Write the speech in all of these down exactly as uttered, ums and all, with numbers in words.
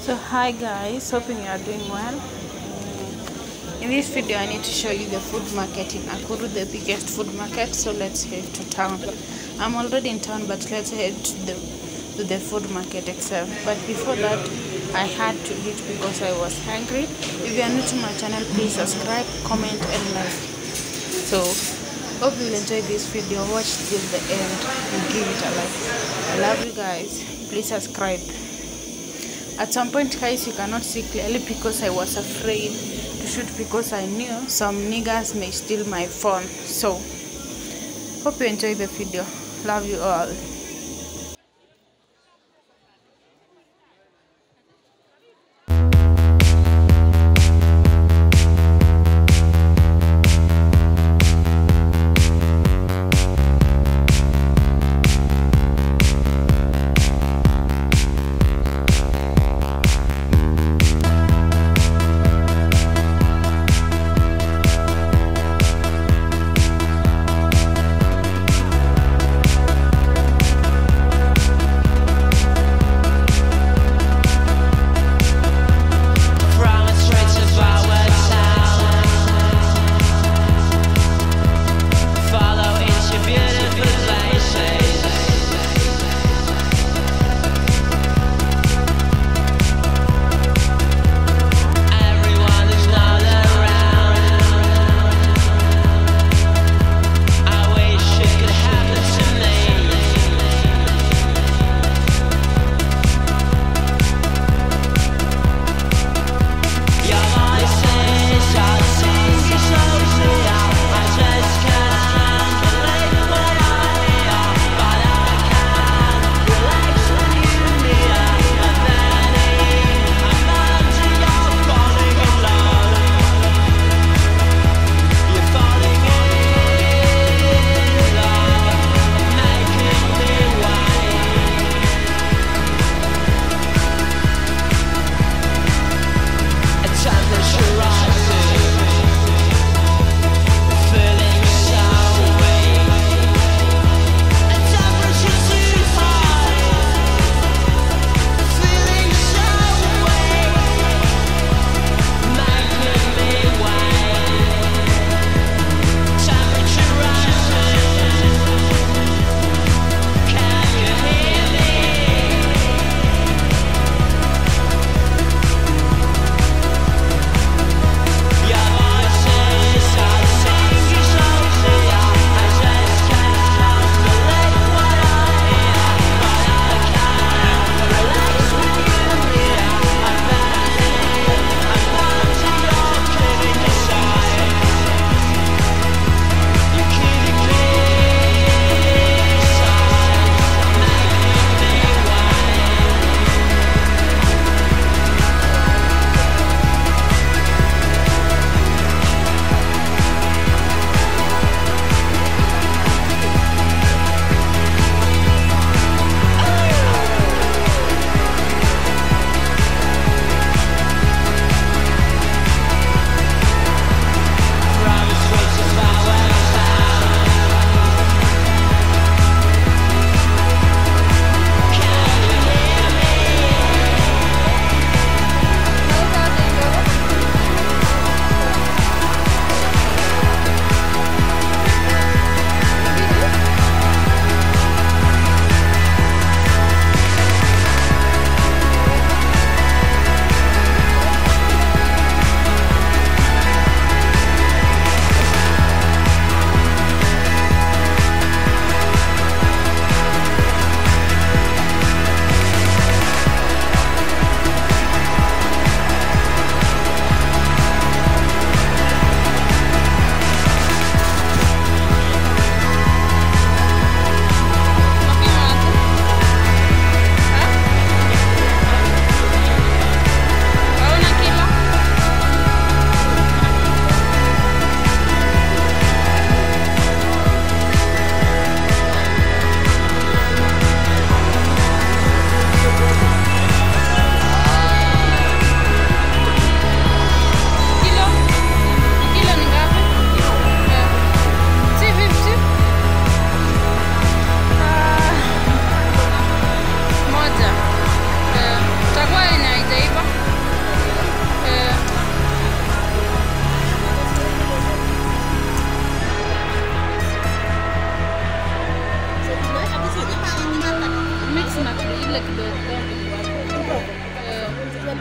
So hi guys, hoping you are doing well. In this video I need to show you the food market in Nakuru, the biggest food market. So let's head to town. I'm already in town, but let's head to the to the food market itself. But before that, I had to eat because I was hungry. If you are new to my channel, please subscribe, comment and like. So hope you'll enjoy this video. Watch till the end and give it a like. I love you guys. Please subscribe. At some point, guys, you cannot see clearly because I was afraid to shoot because I knew some niggas may steal my phone. So hope you enjoy the video. Love you all.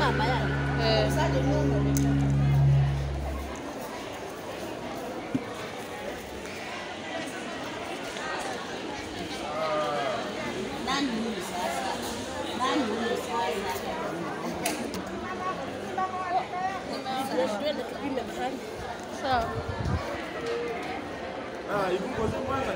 Eh. Sawa. Ah, ibu ngozi kwanza.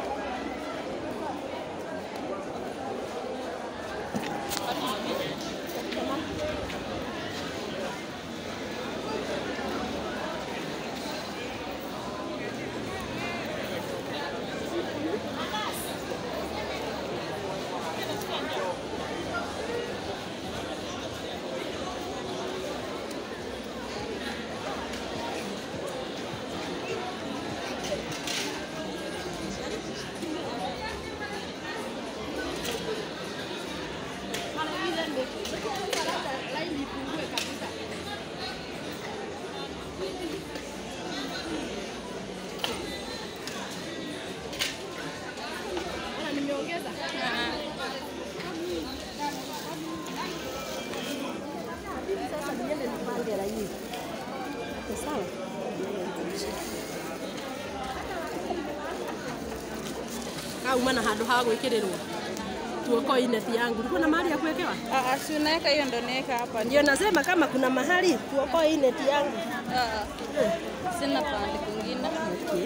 Au mana handu ha gwikirirwo tuoko ineti yangu liko na mahali ya kuwekewa. Ah, si unaweka hiyo ndo naweka hapa. Ndio nasema kama kuna mahali tuoko ineti yangu. Ah. Sina pande kwingine. Okay.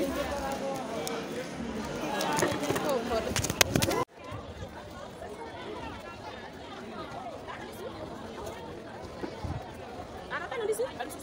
Oh, pole. Anataka ndizi?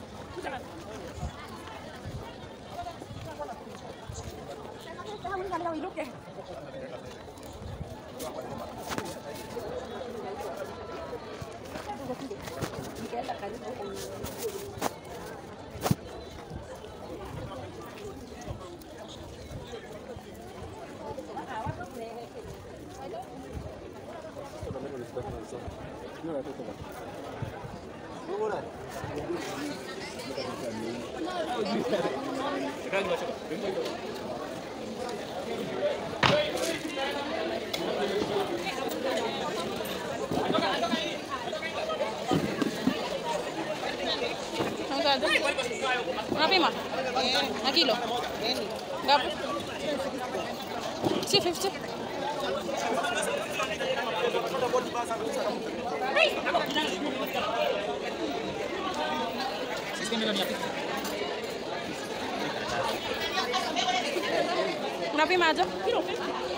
Unapima? Na kilo? Ngapi? Si fifty. Unapima aja? Kilo.